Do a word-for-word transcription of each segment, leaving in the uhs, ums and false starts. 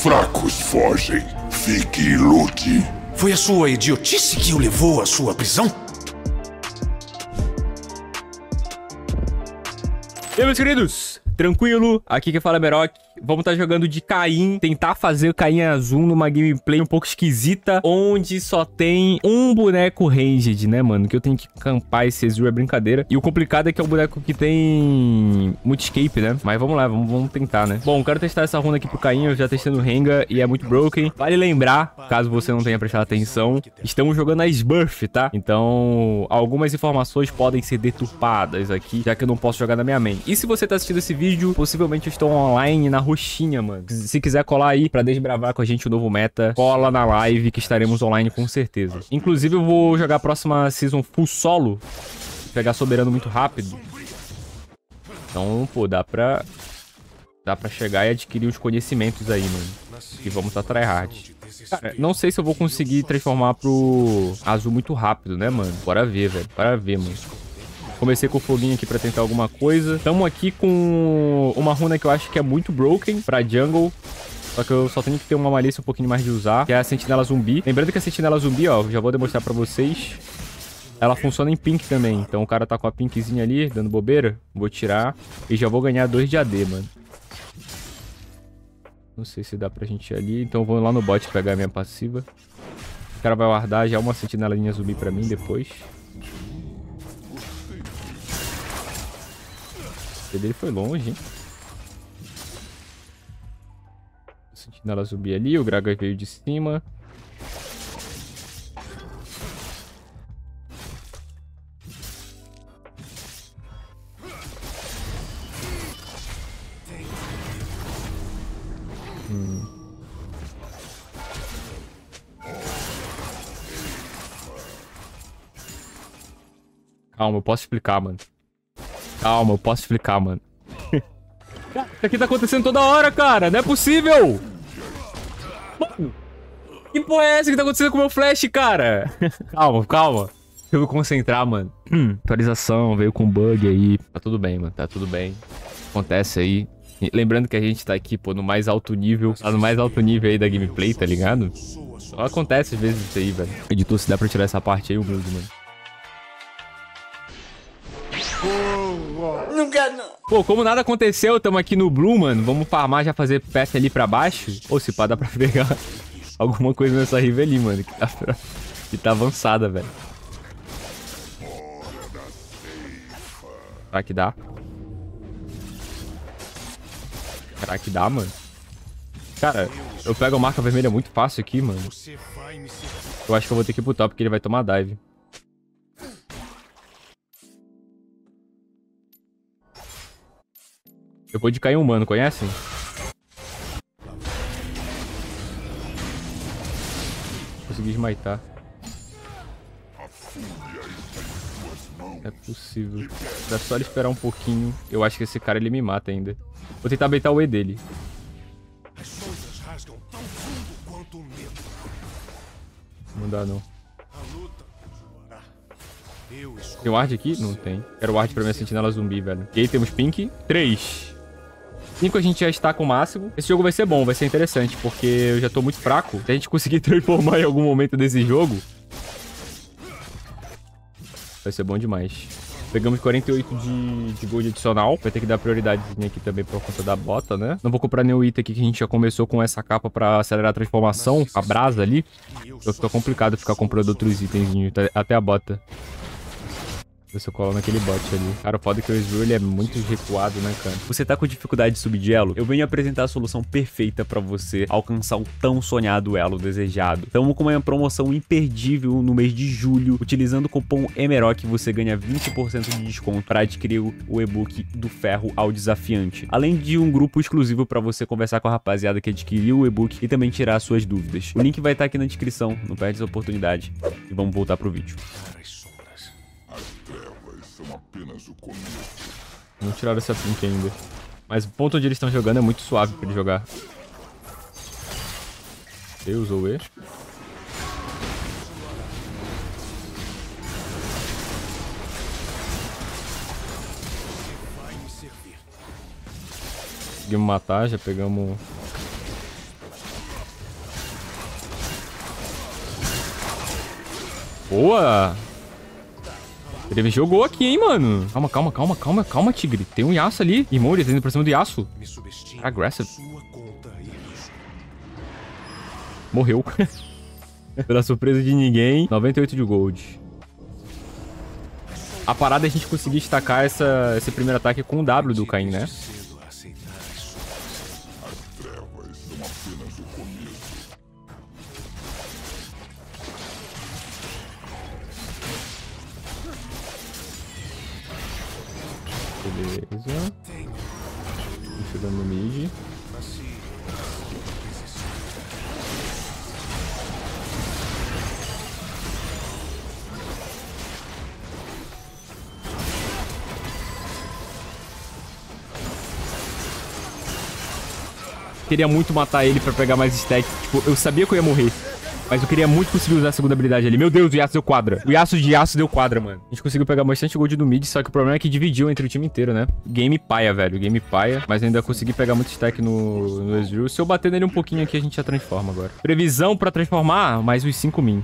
fracos fogem. Fique e lute. Foi a sua idiotice que o levou à sua prisão? E aí, meus queridos? Tranquilo? Aqui quem fala é Meroc. Vamos estar jogando de Caim, tentar fazer o Caim azul numa gameplay um pouco esquisita, onde só tem um boneco ranged, né, mano? Que eu tenho que campar esse Ezreal, é brincadeira. E o complicado é que é um boneco que tem muito escape, né? Mas vamos lá, vamos, vamos tentar, né? Bom, quero testar essa runa aqui pro Caim, eu já testei no Rengar e é muito broken. Vale lembrar, caso você não tenha prestado atenção, estamos jogando a Smurf, tá? Então, algumas informações podem ser deturpadas aqui, já que eu não posso jogar na minha main. E se você tá assistindo esse vídeo, possivelmente eu estou online na roxinha, mano. Se quiser colar aí pra desbravar com a gente o novo meta, cola na live que estaremos online com certeza. Inclusive eu vou jogar a próxima season full solo, pegar soberano muito rápido. Então, pô, dá pra dá pra chegar e adquirir os conhecimentos aí, mano. E vamos tá tryhard. Cara, não sei se eu vou conseguir transformar pro azul muito rápido, né, mano? Bora ver, velho. Bora ver, mano. Comecei com o foguinho aqui pra tentar alguma coisa. Tamo aqui com uma runa que eu acho que é muito broken pra jungle. Só que eu só tenho que ter uma malícia um pouquinho mais de usar, que é a sentinela zumbi. Lembrando que a sentinela zumbi, ó, já vou demonstrar pra vocês. Ela funciona em pink também. Então o cara tá com a pinkzinha ali, dando bobeira. Vou tirar e já vou ganhar dois de A D, mano. Não sei se dá pra gente ir ali. Então eu vou lá no bot pegar a minha passiva. O cara vai guardar já uma sentinelinha zumbi pra mim depois. O dele foi longe, hein? A sentinela zumbi ali, o Gragas veio de cima. Hum. Calma, eu posso explicar, mano. Calma, eu posso explicar, mano. Cara, isso aqui tá acontecendo toda hora, cara. Não é possível. Mano, que porra é essa que tá acontecendo com o meu flash, cara? Calma, calma. Deixa eu me concentrar, mano. Hum, atualização, veio com bug aí. Tá tudo bem, mano. Tá tudo bem. Acontece aí. E lembrando que a gente tá aqui, pô, no mais alto nível. Tá no mais alto nível aí da gameplay, tá ligado? Só acontece às vezes isso aí, velho. Editor, se dá pra tirar essa parte aí, humilde, mano. Não quero, não. Pô, como nada aconteceu, tamo aqui no Blue, mano. Vamos farmar, já fazer path ali pra baixo. Ou se pá, dá pra pegar alguma coisa nessa riva ali, mano. Que tá, pra... que tá avançada, velho. Será que dá? Será que dá, mano? Cara, eu pego a marca vermelha muito fácil aqui, mano. Eu acho que eu vou ter que ir pro top, porque ele vai tomar dive. Eu vou de cair um humano, conhecem? Consegui smitar. É possível. Dá só ele esperar um pouquinho. Eu acho que esse cara ele me mata ainda. Vou tentar baitar o E dele. Não dá não. Tem ward aqui? Não tem. Quero ward pra minha sentinela zumbi, velho. E aí temos pink. três. cinco a gente já está com o máximo. Esse jogo vai ser bom, vai ser interessante, porque eu já tô muito fraco. Se a gente conseguir transformar em algum momento desse jogo, vai ser bom demais. Pegamos quarenta e oito de, de gold adicional. Vai ter que dar prioridadezinha aqui também por conta da bota, né? Não vou comprar nenhum item aqui que a gente já começou com essa capa pra acelerar a transformação. A brasa ali. Então fica complicado ficar comprando outros itens, até a bota. Ver se eu colo naquele bot ali. Cara, o foda é que o Ezreal ele é muito recuado, né, cara? Você tá com dificuldade de subir de elo? Eu venho apresentar a solução perfeita pra você alcançar o tão sonhado elo desejado. Estamos com uma promoção imperdível no mês de julho. Utilizando o cupom EMEROC, você ganha vinte por cento de desconto para adquirir o e-book do Ferro ao Desafiante. Além de um grupo exclusivo pra você conversar com a rapaziada que adquiriu o e-book e também tirar suas dúvidas. O link vai estar aqui na descrição. Não perde essa oportunidade. E vamos voltar pro vídeo. Apenas o começo. Não tiraram essa pink ainda. Mas o ponto onde eles estão jogando é muito suave pra ele jogar. Ele usou o E. Conseguimos matar, já pegamos Boa! Ele jogou aqui, hein, mano. Calma, calma, calma, calma, calma, tigre. Tem um Yasuo ali. Irmão, ele tá indo pra cima do Yasuo. Aggressive. Morreu. Pela surpresa de ninguém. noventa e oito de gold. A parada é a gente conseguir destacar essa, esse primeiro ataque com o W do Caim, né? Beleza. Tô chegando no mid. Queria muito matar ele pra pegar mais stack. Tipo, eu sabia que eu ia morrer. Mas eu queria muito conseguir usar a segunda habilidade ali. Meu Deus, o Yasuo deu quadra. O Yasuo de Yasuo deu quadra, mano. A gente conseguiu pegar bastante gold do mid, só que o problema é que dividiu entre o time inteiro, né? Game paia, velho. Game paia. Mas ainda consegui pegar muito stack no, no Ezreal. Se eu bater nele um pouquinho aqui, a gente já transforma agora. Previsão pra transformar, mais os cinco min.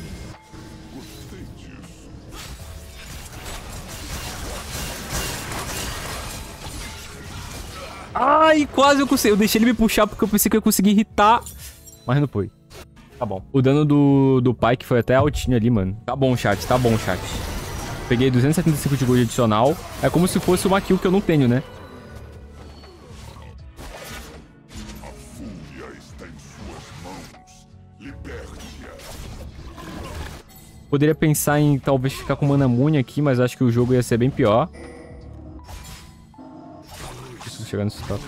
Ai, quase eu consegui. Eu deixei ele me puxar porque eu pensei que eu ia conseguir irritar. Mas não foi. Tá bom. O dano do, do Pyke foi até altinho ali, mano. Tá bom, chat. Tá bom, chat. Peguei duzentos e setenta e cinco de gold adicional. É como se fosse uma kill que eu não tenho, né? A fúria está em suas mãos. Liberte-a. Poderia pensar em talvez ficar com Manamune aqui, mas acho que o jogo ia ser bem pior. Preciso chegar nesse top.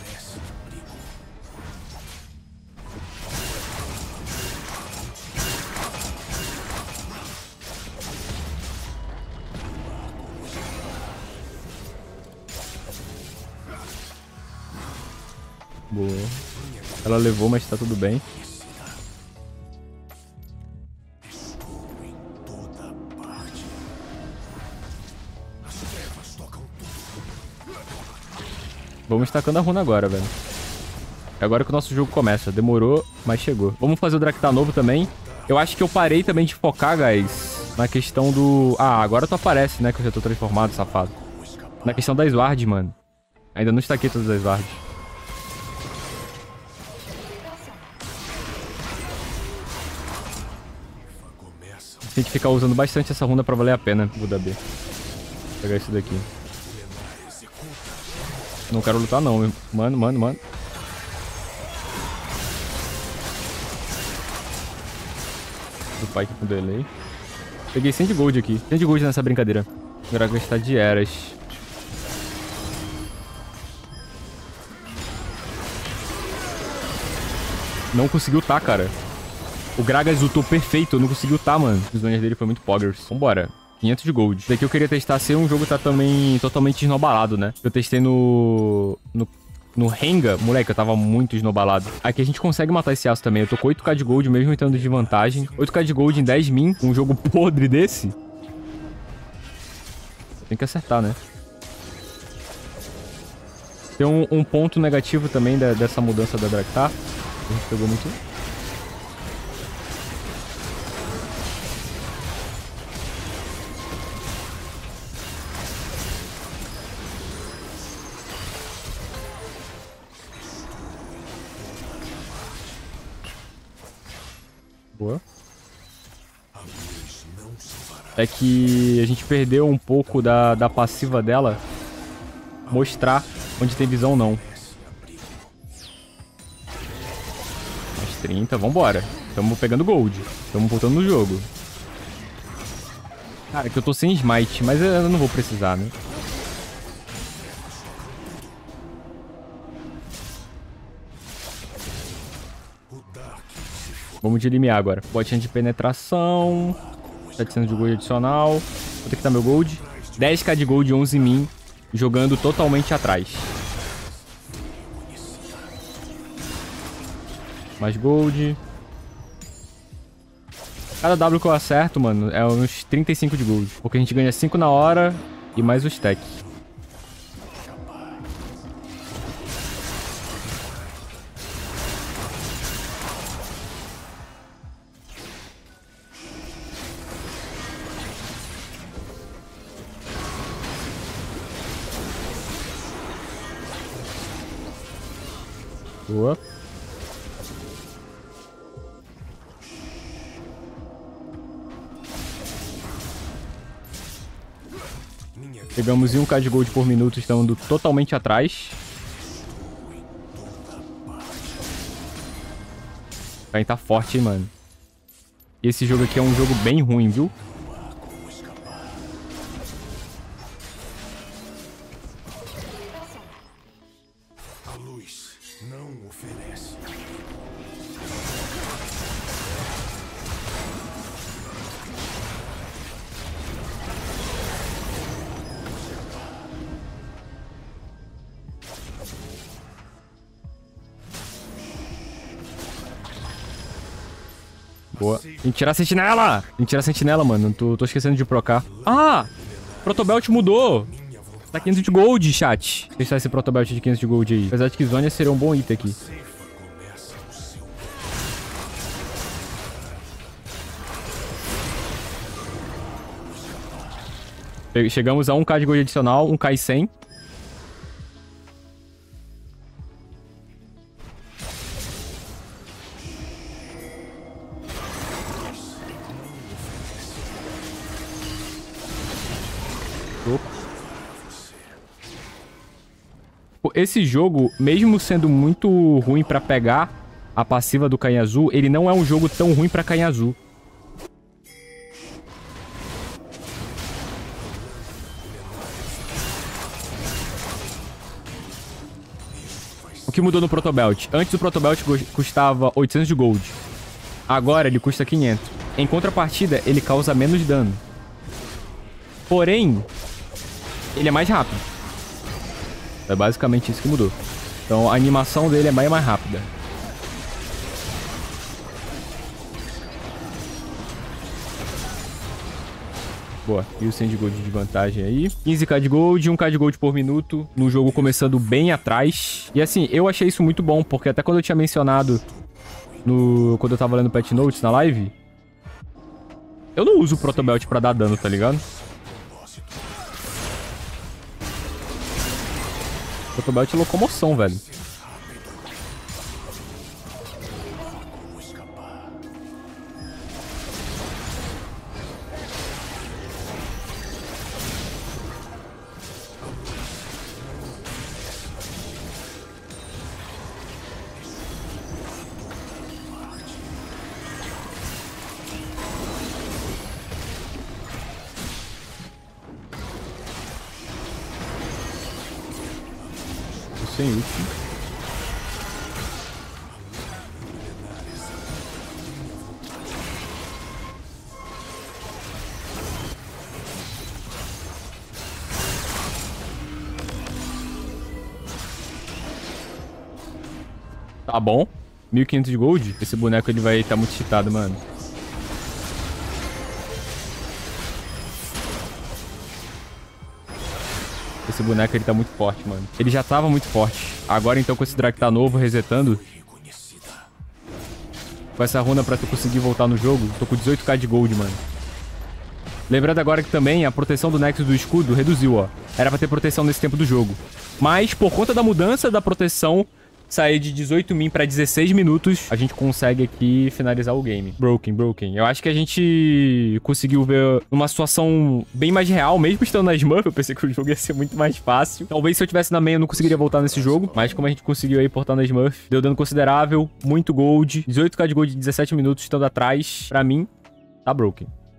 Boa. Ela levou, mas tá tudo bem. Vamos estacando a runa agora, velho. É agora que o nosso jogo começa. Demorou, mas chegou. Vamos fazer o Draktar novo também. Eu acho que eu parei também de focar, guys, na questão do... Ah, agora tu aparece, né? Que eu já tô transformado, safado. Na questão das wards, mano. Ainda não estaquei todas as wards. Tem que ficar usando bastante essa runa pra valer a pena. Vou dar B. Vou pegar isso daqui. Não quero lutar não, mano, mano, mano. Do Pyke com delay. Peguei cem de gold aqui. cem de gold nessa brincadeira. Agora vou gastar de eras. Não conseguiu tá, cara. O Gragas ultou perfeito, eu não consegui ultar, mano. Os danos dele foi muito poggers. Vambora. quinhentos de gold. Daqui eu queria testar se um jogo tá também totalmente esnobalado, né? Eu testei no... No, no Renga, moleque, eu tava muito esnobalado. Aqui a gente consegue matar esse aço também. Eu tô com oito k de gold, mesmo entrando de vantagem. oito k de gold em dez min, um jogo podre desse. Tem que acertar, né? Tem um, um ponto negativo também da, dessa mudança da Draktar. A gente pegou muito... Boa. É que a gente perdeu um pouco da, da passiva dela. Mostrar onde tem visão ou não. Mais trinta, vambora. Tamo pegando gold. Tamo voltando no jogo. Cara, que eu tô sem smite, mas eu não vou precisar, né? Vamos de limiar agora. Botinha de penetração. setecentos de gold adicional. Vou ter que dar meu gold. dez k de gold, onze min. Jogando totalmente atrás. Mais gold. Cada W que eu acerto, mano, é uns trinta e cinco de gold. Porque a gente ganha cinco na hora e mais o stack. Boa. Pegamos um K de gold por minuto, estando totalmente atrás. Caim tá forte, hein, mano. E esse jogo aqui é um jogo bem ruim, viu? A luz não oferece. Boa. Tem que tirar a sentinela! Tem que tirar a sentinela, mano. Tô, tô esquecendo de procar. Ah! Protobelt mudou! Tá quinhentos de gold, chat. Deixa eu testar esse Protobelt de quinhentos de gold aí. Apesar de que Zônia seria um bom item aqui. Chegamos a um K de gold adicional, um K e cem. Esse jogo, mesmo sendo muito ruim pra pegar a passiva do Caim Azul, ele não é um jogo tão ruim pra Caim Azul. O que mudou no Protobelt? Antes o Protobelt custava oitocentos de gold. Agora ele custa quinhentos. Em contrapartida, ele causa menos dano. Porém, ele é mais rápido. É basicamente isso que mudou. Então a animação dele é bem mais rápida. Boa. E o cem de gold de vantagem aí. quinze K de gold, um K de gold por minuto. No jogo começando bem atrás. E assim, eu achei isso muito bom. Porque até quando eu tinha mencionado no... quando eu tava lendo Patch Notes na live, eu não uso o Protobelt pra dar dano, tá ligado? Protobelt é locomoção, velho. Sem ult. Tá bom. mil e quinhentos de gold. Esse boneco ele vai estar muito cheatado, mano. Esse boneco ele tá muito forte, mano. Ele já tava muito forte. Agora então com esse drag tá novo, resetando. Com essa runa pra tu conseguir voltar no jogo. Tô com dezoito K de gold, mano. Lembrando agora que também a proteção do Nexus do escudo reduziu, ó. Era pra ter proteção nesse tempo do jogo. Mas por conta da mudança da proteção, sair de dezoito min pra dezesseis minutos, a gente consegue aqui finalizar o game. Broken, broken. Eu acho que a gente conseguiu ver uma situação bem mais real, mesmo estando na Smurf. Eu pensei que o jogo ia ser muito mais fácil. Talvez se eu tivesse na main eu não conseguiria voltar nesse jogo, mas como a gente conseguiu aí portar na Smurf, deu dano considerável, muito gold. dezoito K de gold em dezessete minutos estando atrás. Pra mim, tá broken.